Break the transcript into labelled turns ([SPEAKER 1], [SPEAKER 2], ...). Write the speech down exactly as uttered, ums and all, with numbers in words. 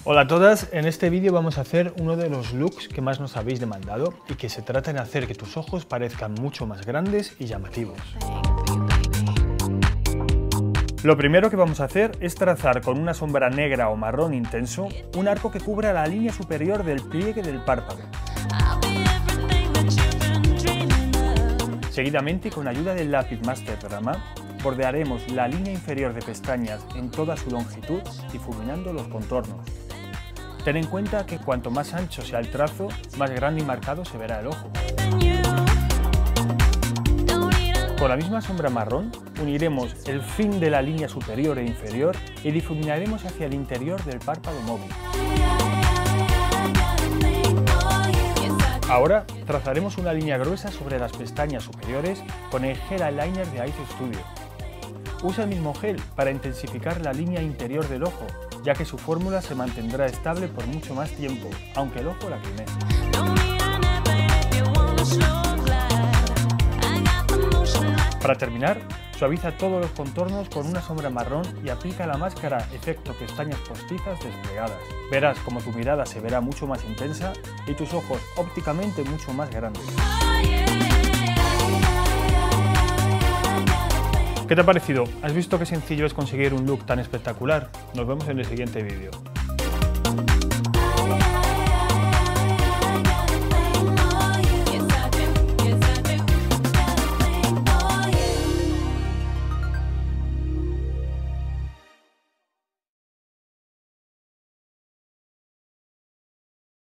[SPEAKER 1] Hola a todas, en este vídeo vamos a hacer uno de los looks que más nos habéis demandado y que se trata en hacer que tus ojos parezcan mucho más grandes y llamativos. Lo primero que vamos a hacer es trazar con una sombra negra o marrón intenso un arco que cubra la línea superior del pliegue del párpado. Seguidamente, y con ayuda del lápiz Master Drama, bordearemos la línea inferior de pestañas en toda su longitud, difuminando los contornos. Ten en cuenta que cuanto más ancho sea el trazo, más grande y marcado se verá el ojo. Con la misma sombra marrón, uniremos el fin de la línea superior e inferior y difuminaremos hacia el interior del párpado móvil. Ahora trazaremos una línea gruesa sobre las pestañas superiores con el gel eyeliner de Eyes Studio. Usa el mismo gel para intensificar la línea interior del ojo, ya que su fórmula se mantendrá estable por mucho más tiempo, aunque el ojo lacrime. Para terminar, suaviza todos los contornos con una sombra marrón y aplica la máscara efecto pestañas postizas desplegadas. Verás como tu mirada se verá mucho más intensa y tus ojos ópticamente mucho más grandes. ¿Qué te ha parecido? ¿Has visto qué sencillo es conseguir un look tan espectacular? Nos vemos en el siguiente vídeo.